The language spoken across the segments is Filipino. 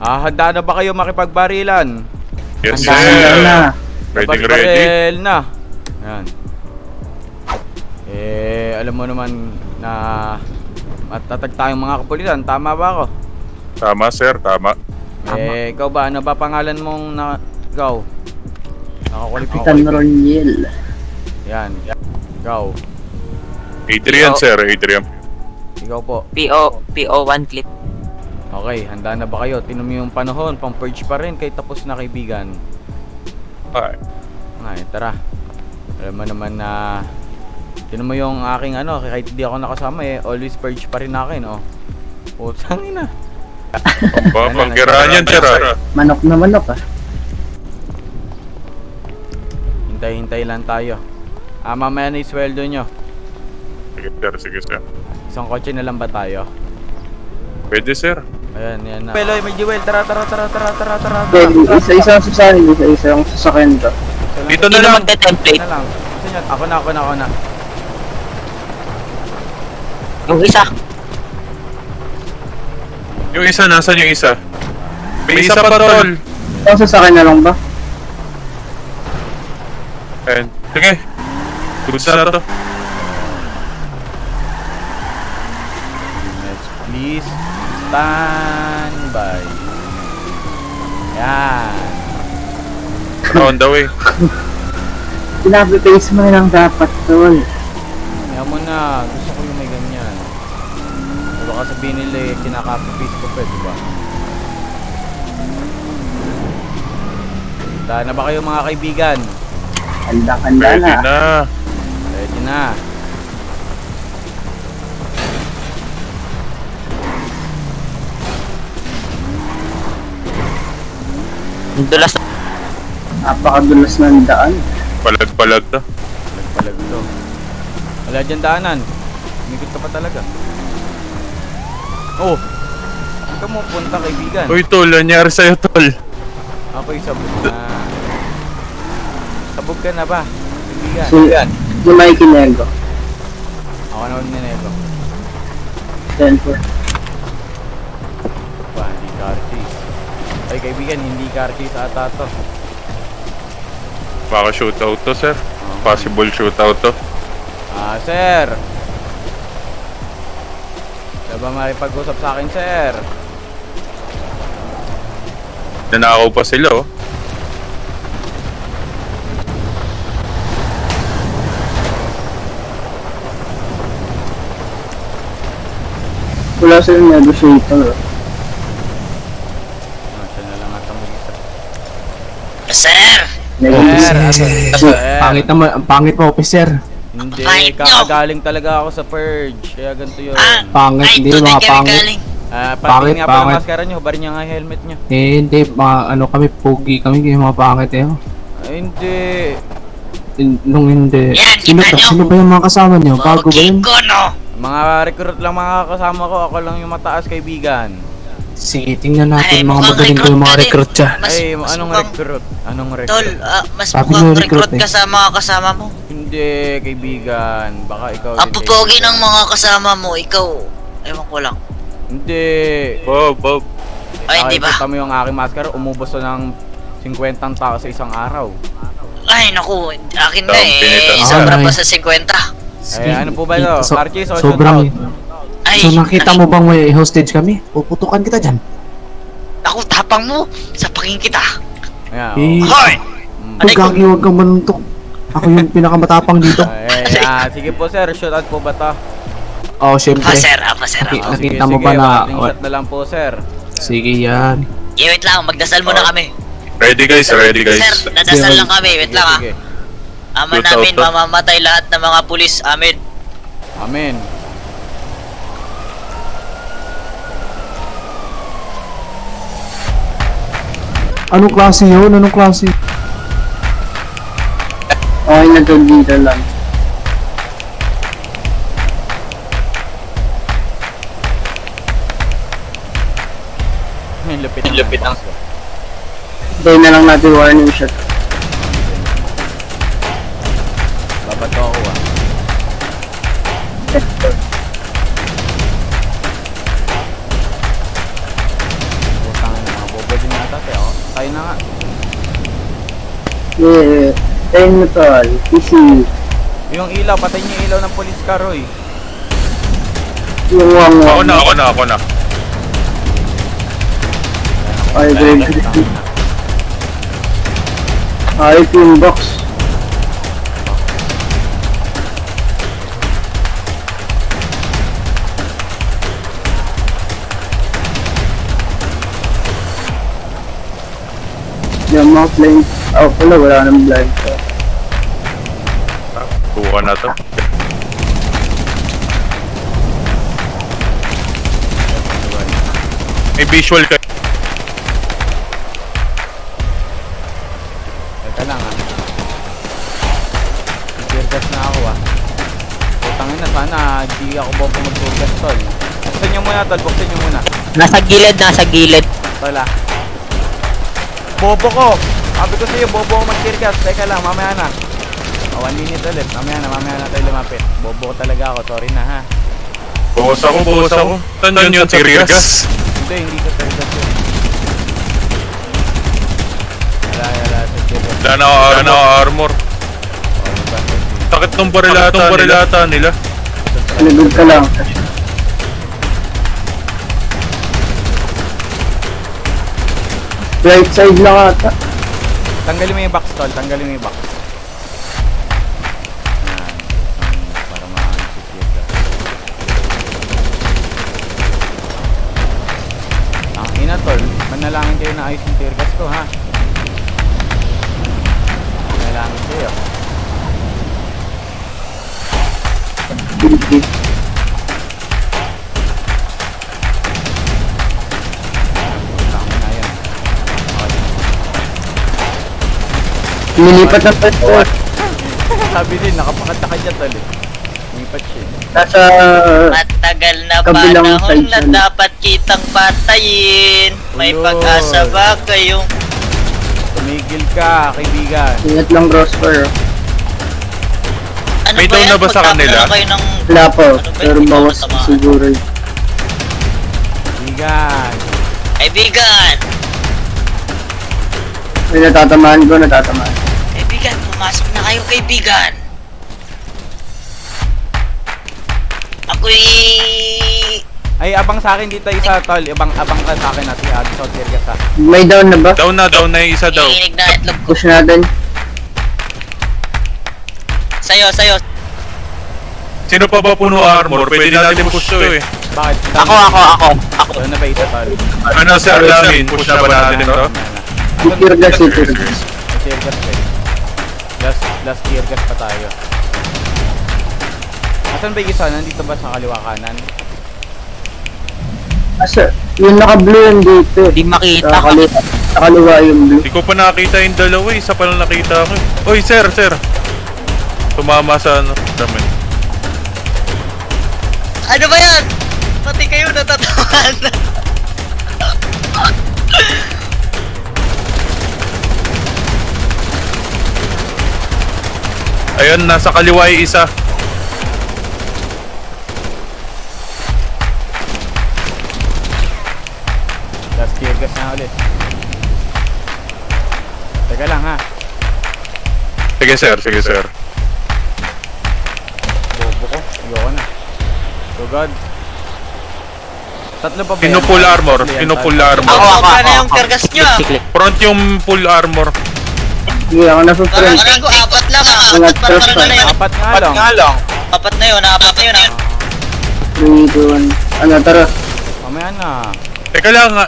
Handa na ba kayo makipagbarilan? Yes, Handa sir. na. Ready. Baril na. Ayan. Alam mo naman na matatag tayong mga kapulisan. Tama ba ako? Tama, sir. Tama. Ikaw ba? Ano ba pangalan mong ikaw? Kapitan Roniel. Yan. Ikaw. Adrian, sir. Adrian. Ikaw po. PO1 clip. Okay, handa na ba kayo? Tinom yung panahon, pang purge pa rin kay tapos na kaibigan. Ay. Ay, tara. Alam mo naman na tinom mo yung aking kahit hindi ako nakasama always purge pa rin akin, oh. Putang ina. Pangkiraan yan, sir. Manok na manok, ah. Hintay-hintay lang tayo. Mamaya na isweldo nyo. Sige, sir. Sige, sir. Isang kotse na lang ba tayo? Pwede, sir. Ayan, yan na. Peloy, may Jewel. Tara. Isa-isa ang sasakyan. Isa-isa ang sasakyan to. Dito na Sino lang. magte-template? Na lang. Ako na. Yung isa. Yung isa, nasan yung isa? May isa pa, tol. Ang sasakyan na lang ba? Ayan. Sige. Good na to. Let's please stand by. Yan. On the way. Pinapapace mo lang dapat, tol. Kaya mo na. Gusto ko yung may ganyan. Baka sabihin nila kinaka-face ko pa, diba? Handa na ba kayo mga kaibigan? Handa Ready na. na. Ready na. Yung dulas. Napakadulas ng daan. Palag-palag to. Nagpalag to. Wala dyan daanan. Umikot ka pa talaga. Oh! Saan ka mo punta kaibigan? Uy, tol. Nangyari sa'yo, tol. Ako'y sabog na. Sabog ka na ba? Kaibigan. Si Mikey Nego. Ako na magnenego. 10-4. Ba, hindi Carchase. Ay kaibigan, hindi Carchase ata to. Baka shootout to, sir. Possible shootout to. Sir! Siya ba maripag-usap sa akin, sir? Nanakaw pa sila, oh. Wala silang negotiator. Siya na lang ata mag-isa. Sir! Sir! Ang pangit mo, officer. Hindi, Kahit nyo. kakagaling talaga ako sa purge. Kaya ganito yun. Pangit, hindi mga pangit. Pangit nga pala pangit. maskara nyo, barin nyo nga helmet nyo. Hindi, kami, pogi kami, mga pangit Ay, hindi. Nung hindi. Yan, Sino kita nyo. Sino ba yung mga kasama nyo? Bago ba yun? Ko, no? Mga recruit lang mga kasama ko, ako lang yung mataas kaibigan. Sige, tingnan Ay, natin mga mukhang magaling ko yung mga recruit recruit dyan. Mas- Ay, mas anong mukhang- recruit? Anong Tol, recruit? mas Sabi mukhang niyo recruit recruit ka eh. sa mga kasama mo. Hindi, kaibigan. Baka ikaw Ang yun, pupogi kaibigan. ng mga kasama mo, ikaw. Ewan ko lang. Hindi. Bob. Ay, hindi ba? Nakikita mo yung aking maskara, umubos to ng 50 tao sa isang araw. Ay, naku. Akin na Pinita. Sobra Ay. pa sa 50. Ay, ano po ba ito? Carchase o Sobrang. shootout? Ay, So nakita mo bang may hostage kami? Puputukan kita dyan. Ako, tapang mo. Sa paking kita. Ayan, Eh, Hoy! oh. Huwag gagi, huwag kang manuntok. Ako yung pinakamatapang dito. Sige po sir, shootout po ba to? Oh, syempre. Apa, sir. Apa, sir. Okay. Apa. Nakita mo ba na- shot na lang po sir. Sige yan. Wait lang. Magdasal muna kami. Ready, guys. Ready, guys. Sir, nadasal lang kami. Wait lang, Sige. Ama Shootout namin, to. mamamatay lahat ng mga pulis. Amen. Amen. Anong klase yun? Anong klase? Okay na to, dito lang. Lupit ang Hintay na lang natin warning shot. babato ako ah. Putang ina, mga na nga. Yeah. Tayo mo tol. Easy. Yung ilaw, patayin niyo yung ilaw ng police car, Roy. Yung wang Ako na. Ay, grade 3. Ay, yung box. Yung mga blind. Oh, pala, wala nang blind. Kuha na to. May visual ka. Teka lang, ha. Teargas na ako, ha. Putangin na, sana di ako ba mag-teargas, tol. Buksan nyo muna, tol. Buksan nyo muna. Nasa gilid. Tol, ha. Bobo ko! Sabi ko sa'yo, bobo ko mag-teargas. Teka lang, mamaya na. 1 minute ulit. Mamaya na tayo lumapit. Bobo ko talaga ako. Sorry na, ha. Buhos ako. Saan yun sa Tirgas? Hindi sa teargas yun. Wala sa teargas. Wala na ako armor. Oh, diba? Takit ng barilata nila. Nagod ka lang. Right side lang ata. Tanggalin mo yung box, tol. Tanggalin mo yung box. Yan. Para ma-secure ka. Ang ina, tol. Manalangin kayo na ayos yung teargas ko, ha? Manalangin kayo. Tangin na yan. Nilipat ng pwesto. Sabi din, nakapakanta ka dyan, tol. Lipat siya. Nasa Matagal na kabilang panahon side na siya. dapat kitang patayin. May Ulo. pag-asa ba kayong... Tumigil ka, kaibigan. ingat lang Rosper. Ano May ba down yan? na ba sa Magkakaroon kanila? kayo ng... Wala po. Ano ba Pero yun? bawas Tama. siguro. Kaibigan. Kaibigan! May natatamaan. Kaibigan, pumasok na kayo, kaibigan! Ako'y... Ay, abang sa akin dito isa, tol. Abang ka sa akin natin. Adi sa teargas, ha. May down na ba? Down na yung isa daw. Iinig na itlog ko. Push natin. Sa'yo. Sino pa ba puno armor? Pwede natin push to eh. Bakit? Ako. Doon na ba isa, tol? Ano sir namin? Push na ba natin to? Tirgas. May teargas pa eh. Last teargas pa tayo. Asan ba yung isa? Nandito ba sa kaliwa kanan? Asa, yung naka-blue yung dito. Di makita. Sa kaliwa yung blue. Hindi ko pa nakita yung dalawa eh. Isa pa lang nakita ko eh. Oy sir. Tumama sa ano. Dami. Ano ba yan? Pati kayo natatawan. Ayun, nasa kaliwa yung isa. Last teargas na ulit. Teka lang, ha. Sige sir. Bobo ko. Ayoko na. So God. Tatlo pa ba Sino yan? full armor? Tatlo yan, Sino tol. full armor? Ako na yung kargas nyo. Siklik. Front yung full armor. Hindi ako nasa Parang front. ko, apat lang ah. Ingat, Parang first ano na yun? Apat nga lang. Apat na yun ah. 3, 2, 1. Ano, tara. Mamaya na. Teka lang nga.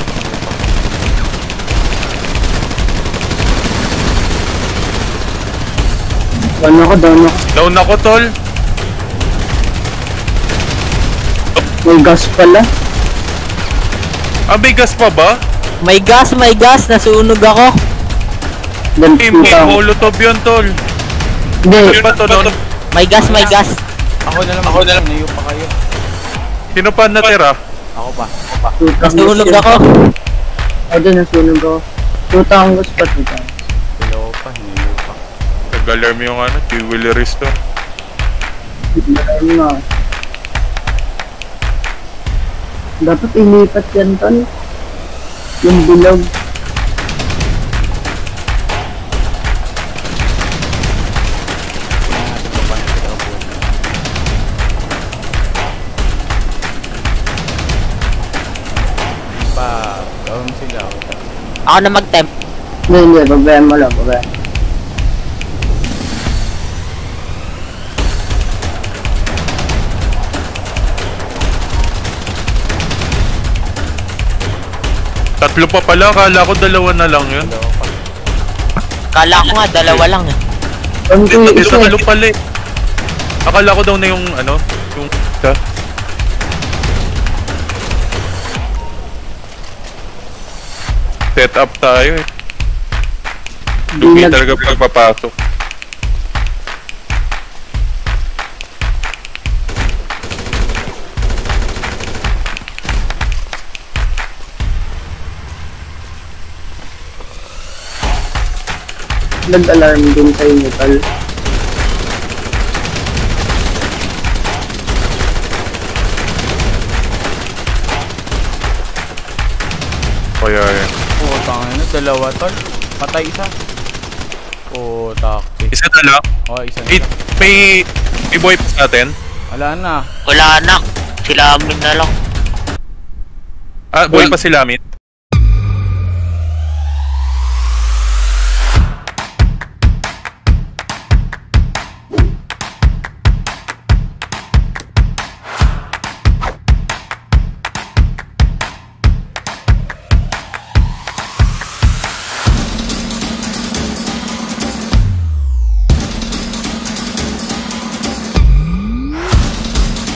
Down ako. Down ako tol. May gas pala. May gas pa ba? May gas. Nasunog ako. Then, May putang. molotov yun tol. Hindi. Sino pa to nun? May gas. Ako na lang. Nayo pa kayo. Sino pa natira? Ako pa. Putang. Nasunog ako. Doon, nasunog ako. Putang gas pa, putang. Hello pa. Nayo pa. Nag-alarm yung ano, jewelries to. Ano. Dapat ilipat yan, tol. Yung bilog. Down sila. Ako na mag-temp. Hindi, babayan mo lang, babayan. Tatlo pa pala, kala ko dalawa na lang yun. Kala ko nga, dalawa lang eh. Ang Ito isa, talo pala eh. Akala ko daw na yung ano, yung isa. Set up tayo eh. Lugi talaga pagpapasok. nag-alarm din sa inyo, tol. Kaya yan. Oo, tangin na. Dalawa, tol. Patay isa. Oo, taktik. Isa na lang. Oo, isa na. Eh, may boy pa sa atin. Wala na. Wala na. Sila amin na lang. Ah, boy pa sila, Min.